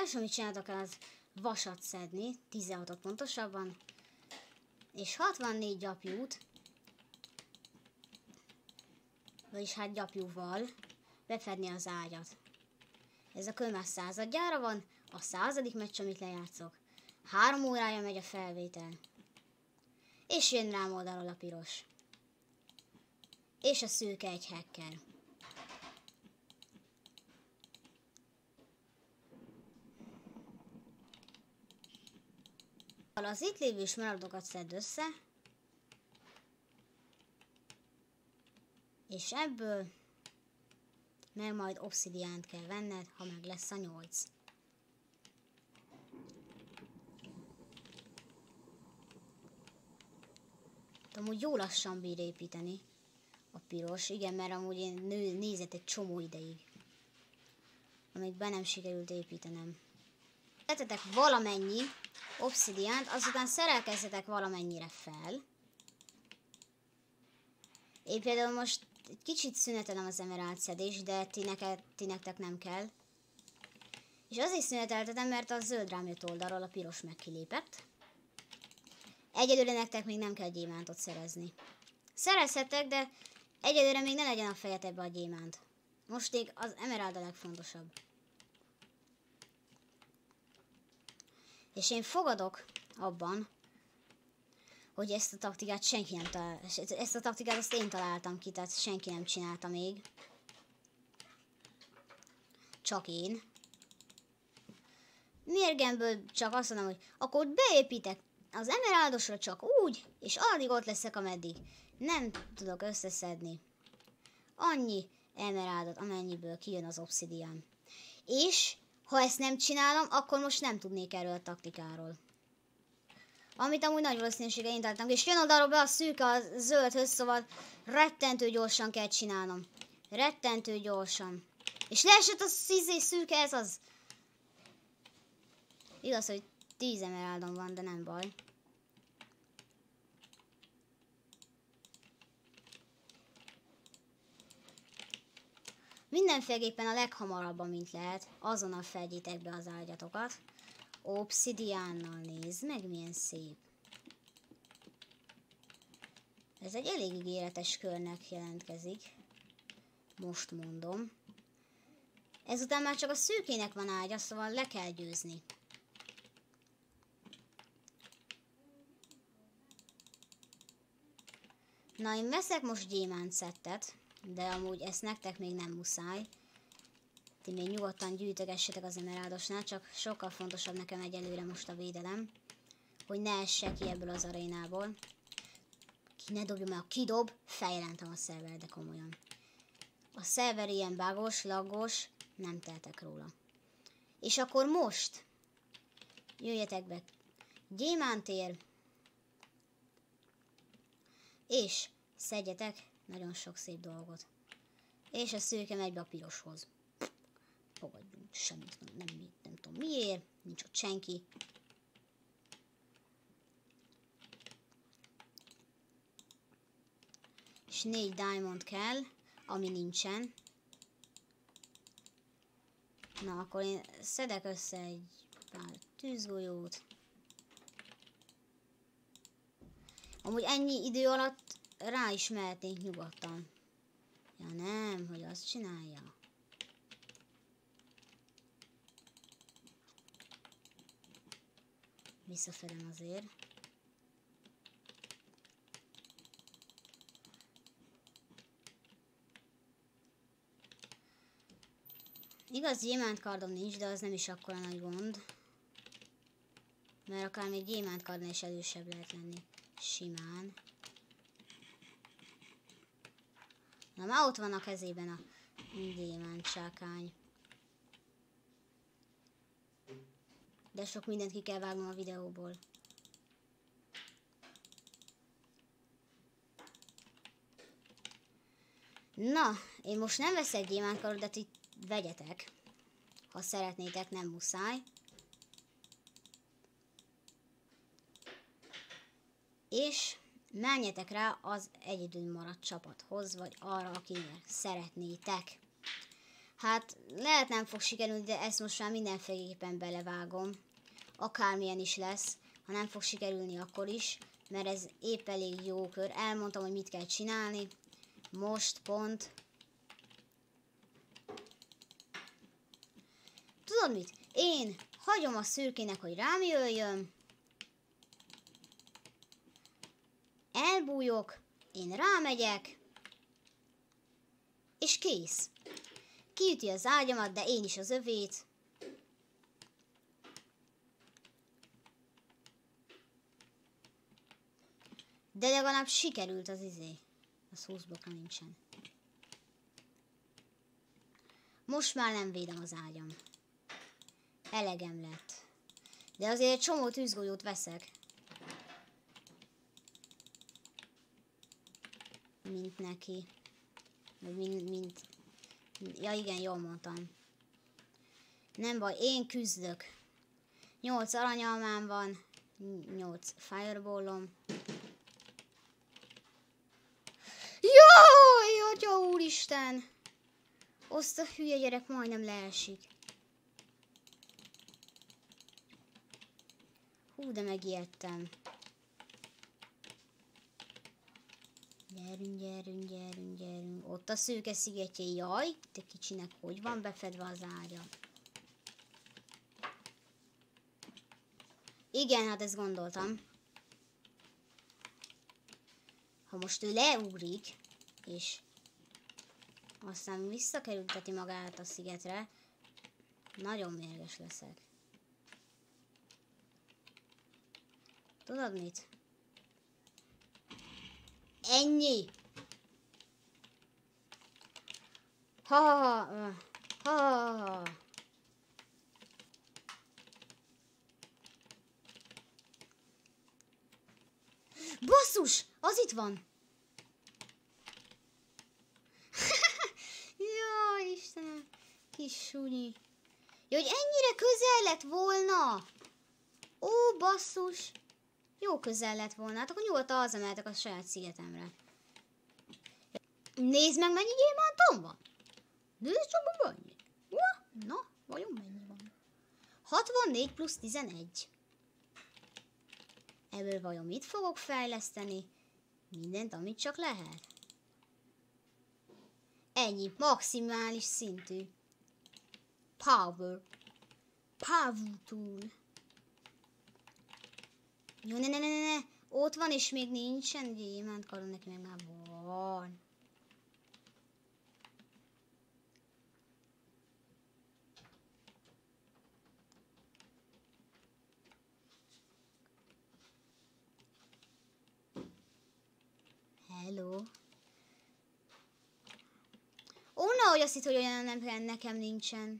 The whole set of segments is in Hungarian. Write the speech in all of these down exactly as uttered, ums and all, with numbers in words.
első, amit csináltak, az vasat szedni, tizenhatot pontosabban, és hatvannégy gyapjút, vagyis hát gyapjúval befedni az ágyat. Ez a kör már századjára van, a századik meccs, amit lejátszok. Három órája megy a felvétel. És jön rám oldalról a piros. És a szőke egy hacker. Az itt lévő smaragdokat szedd össze, és ebből meg majd obszidiánt kell venned, ha meg lesz a nyolc. Amúgy jó lassan bír építeni a piros, igen, mert amúgy én nézett egy csomó ideig, amíg be nem sikerült építenem. Tettetek valamennyi obszidiánt, azután szerelkezzetek valamennyire fel. Én például most egy kicsit szünetelem az emerald szedés, de ti, neked, ti nektek nem kell. És azért szüneteltetem, mert a zöld rám jött oldalról, a piros meg kilépett. Egyelőre nektek még nem kell gyémántot szerezni. Szerezhetek, de egyelőre még ne legyen a fejetekbe a gyémánt. Most még az emerald a legfontosabb. És én fogadok abban, hogy ezt a taktikát senki nem talál, ezt a taktikát azt én találtam ki, tehát senki nem csinálta még. Csak én. Mérgemből csak azt mondom, hogy akkor beépítek az emeraldosra csak úgy, és addig ott leszek, ameddig nem tudok összeszedni annyi emeraldot, amennyiből kijön az obszidian. És ha ezt nem csinálom, akkor most nem tudnék erről a taktikáról. Amit amúgy nagy valószínűséggel én találtam. És jön oldalról be a szűke a zöldhöz, szóval rettentő gyorsan kell csinálnom. Rettentő gyorsan. És leesett a szízé szűke, ez az. Igaz, hogy tíz emeraldon van, de nem baj. Mindenféleképpen a leghamarabb, amint lehet, azonnal fedjétek be az ágyatokat. Obszidiánnal, nézd meg, milyen szép. Ez egy elég ígéretes körnek jelentkezik. Most mondom. Ezután már csak a szűkének van ágya, szóval le kell győzni. Na, én veszek most gyémánt szettet, de amúgy ezt nektek még nem muszáj. Ti még nyugodtan gyűjtögessetek az emeraldosnál, csak sokkal fontosabb nekem egyelőre most a védelem, hogy ne essek ki ebből az arénából. Ki ne dobja, mert ha kidob, feljelentem a szerver, de komolyan. A szerver ilyen bugos, laggos, nem teltek róla. És akkor most jöjjetek be gyémántér, és szedjetek nagyon sok szép dolgot. És a szőke megy be a piroshoz. Fogadjunk, semmit nem, nem, nem tudom miért, nincs ott senki. És négy diamond kell, ami nincsen. Na, akkor én szedek össze egy pár tűzgolyót. Amúgy ennyi idő alatt rá is mehetnénk nyugodtan. Ja nem, hogy azt csinálja. Visszafedem azért. Igaz, gyémántkardom nincs, de az nem is akkora nagy gond. Mert akár még gyémántkardnál is erősebb lehet lenni. Simán. Na már ott van a kezében a gyémántsákány. De sok mindent ki kell vágnom a videóból. Na, én most nem veszek gyémántkardot, de ti vegyetek. Ha szeretnétek, nem muszáj. És menjetek rá az egyedül maradt csapathoz, vagy arra, akinek szeretnétek. Hát lehet nem fog sikerülni, de ezt most már mindenféleképpen belevágom. Akármilyen is lesz. Ha nem fog sikerülni, akkor is. Mert ez épp elég jó kör. Elmondtam, hogy mit kell csinálni. Most pont. Tudod mit? Én hagyom a szürkének, hogy rám jöjjön. Elbújok. Én rámegyek. És kész. Kiüti az ágyamat, de én is az övét. De legalább sikerült az izé. Az húsz blokkra nincsen. Most már nem védem az ágyam. Elegem lett. De azért egy csomó tűzgolyót veszek. Mint neki. Mint, mint... Ja igen, jól mondtam. Nem baj, én küzdök. Nyolc aranyalmám van. Nyolc fireballom. Jaj, atya úristen! Azt a hülye gyerek majdnem leesik. Hú, de megijedtem. Gyerünk, gyerünk, gyerünk, gyerünk. Ott a szőke szigetje. Jaj, te kicsinek hogy van befedve az ágya? Igen, hát ezt gondoltam. Ha most ő leugrik, és aztán visszakerülteti magát a szigetre, nagyon mérges leszek. Tudod mit? Ennyi! Ha ha ha ha ha. Basszus! Az itt van! Jaj, Istenem! Kis sunyi. Jó, hogy ennyire közel lett volna! Ó, basszus! Jó közel lett volna. Hát akkor nyugodtan hazamehetek a saját szigetemre. Nézd meg, mennyi gyémántom van! Nézd csak, hogy mennyi. Na, vajon mennyi van? hatvannégy plusz tizenegy. Ebből vajon mit fogok fejleszteni? Mindent, amit csak lehet. Ennyi, maximális szintű. Power. Power tool. Jó, ne, ne, ne, ne, ne. Ott van, és még nincsen gyémánt karon, neki meg már van. Hello. Ó, nehogy azt hitt, hogy olyan nem, nekem nincsen.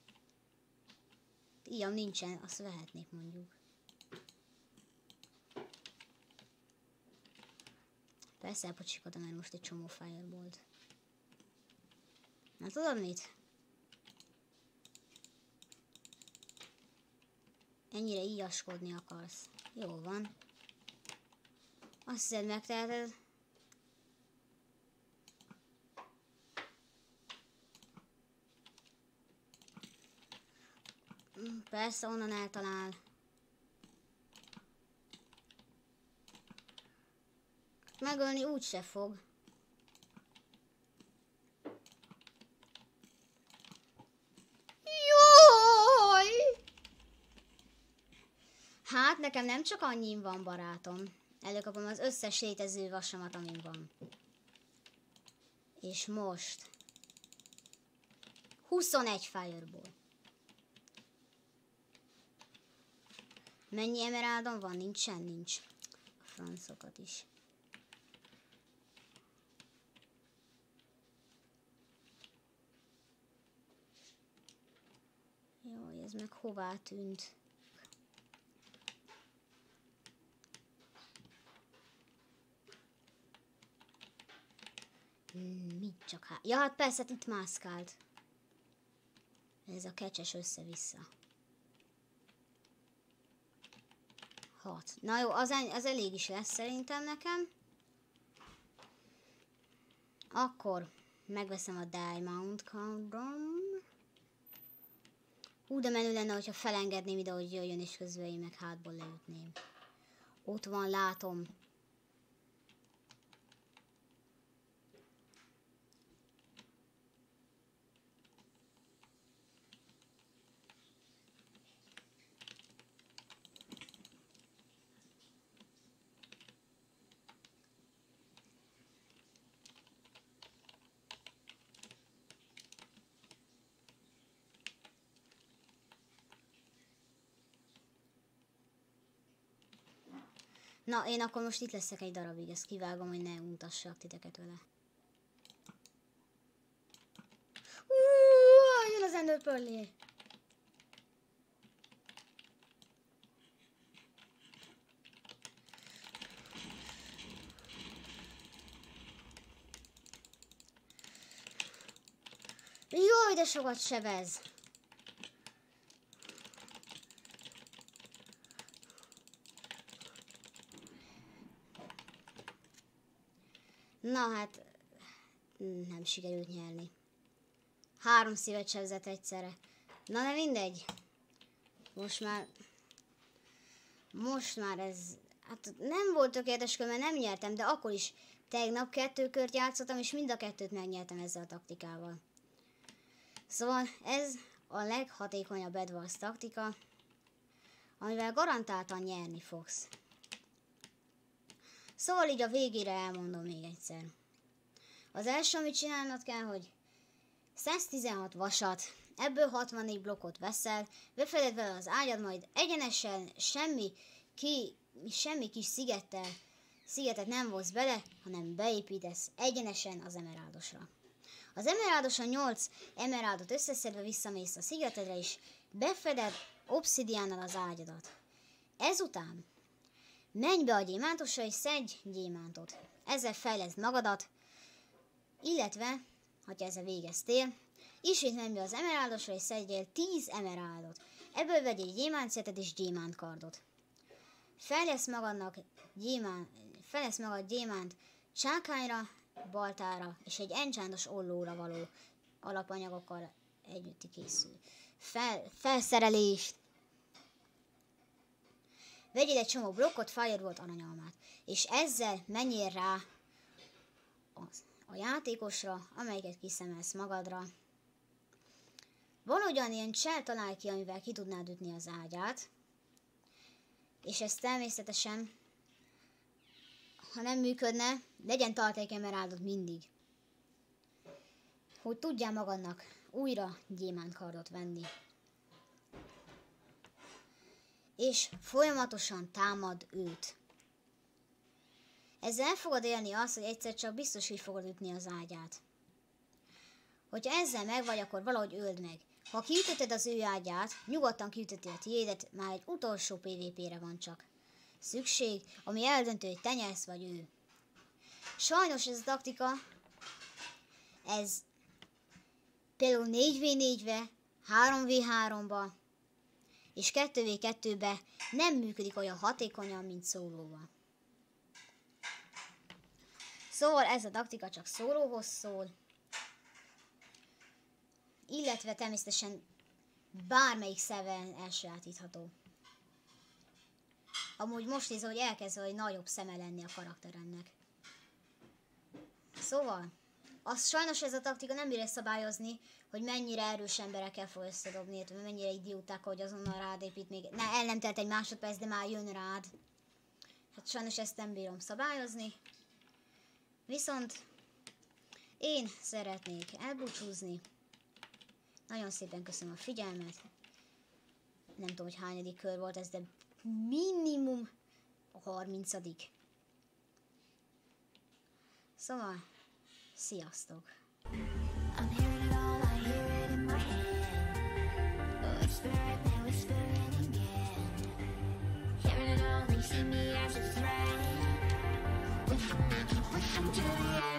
Ilyen nincsen, azt vehetnék mondjuk. Persze elpocsikodom el most egy csomó firebolt. Na tudod mit? Ennyire íjaskodni akarsz. Jó van. Azt hiszed megteheted. Persze onnan eltalál. Megölni úgyse fog. Jaj! Hát nekem nem csak annyin van, barátom. Előkapom az összes létező vasamat, amin van. És most huszonegy fireball. Mennyi emeraldon van? Nincsen, nincs. A francokat is. Jó, ez meg hová tűnt? Hmm, mit csak hát? Ja, hát persze, itt mászkált. Ez a kecses össze-vissza. Hat. Na jó, az, az elég is lesz szerintem nekem. Akkor megveszem a Diamond Countdown. Hú, de menő lenne, hogyha felengedném ide, hogy jöjjön, és közben én meg hátból leütném. Ott van, látom. Na, én akkor most itt leszek egy darabig, ezt kivágom, hogy ne untassak titeket vele. Uuuuh, jön az Ender Pearl-é. Jaj, de sokat sebez. Na hát, nem sikerült nyerni. Három szívet sebzett egyszerre. Na de mindegy. Most már... Most már ez... Hát nem volt tökéletes kör, mert nem nyertem, de akkor is tegnap kettő kört játszottam, és mind a kettőt megnyertem ezzel a taktikával. Szóval ez a leghatékonyabb Bedwars taktika, amivel garantáltan nyerni fogsz. Szóval így a végére elmondom még egyszer. Az első, amit csinálnod kell, hogy száztizenhat vasat, ebből hatvannégy blokkot veszel, befeded vele az ágyad, majd egyenesen semmi, ki, semmi kis szigettel, szigetet nem vonsz bele, hanem beépítesz egyenesen az emeraldosra. Az emeraldoson nyolc emeraldot összeszedve visszamész a szigetedre, és befeded obszidiánnal az ágyadat. Ezután menj be a gyémántosra, és szedj gyémántot. Ezzel fejleszd magadat, illetve, ha ezzel végeztél, ismét menj be az emeraldosra, és szedjél tíz emeraldot. Ebből vegyél gyémántszetet és gyémántkardot. Fejlesz magadnak gyémán, fejlesz magad gyémánt csákányra, baltára és egy enchantos ollóra való alapanyagokkal együtti készül. Fel, felszerelést. Vegyél egy csomó blokkot, firebolt, aranyalmát, és ezzel menjél rá az, a játékosra, amelyiket kiszemelsz magadra. Van ugyanilyen csel találj ki, amivel ki tudnád ütni az ágyát, és ez természetesen, ha nem működne, legyen tartalék emeraldot mindig, hogy tudjál magadnak újra gyémántkardot venni. És folyamatosan támad őt. Ezzel el fogod élni azt, hogy egyszer csak biztos, hogy fogod ütni az ágyát. Hogyha ezzel meg vagy, akkor valahogy öld meg. Ha kiütötted az ő ágyát, nyugodtan kiütöttél a tiédet, már egy utolsó pé vé pére van csak szükség, ami eldöntő, hogy te nyersz vagy ő. Sajnos ez a taktika, ez például négy vé négybe, három vé háromba és kettő vé kettőbe nem működik olyan hatékonyan, mint szólóval. Szóval ez a taktika csak szólóhoz szól, illetve természetesen bármelyik szerveren elsajátítható. Amúgy most nézem, hogy elkezd egy nagyobb szeme lenni a karakteremnek. Szóval, az sajnos ez a taktika nem bírja szabályozni, hogy mennyire erős emberekkel fog összedobni, illetve mennyire idióták, hogy azonnal rád épít még. Ne, el nem telt egy másodperc, de már jön rád. Hát sajnos ezt nem bírom szabályozni. Viszont én szeretnék elbúcsúzni. Nagyon szépen köszönöm a figyelmet. Nem tudom, hogy hányadik kör volt ez, de minimum a harmincadik. Szóval, sziasztok! I'm hearing it all, I hear it in my head. Whispering and whispering again. Hearing it all, they see me as a threat. Push them to the end.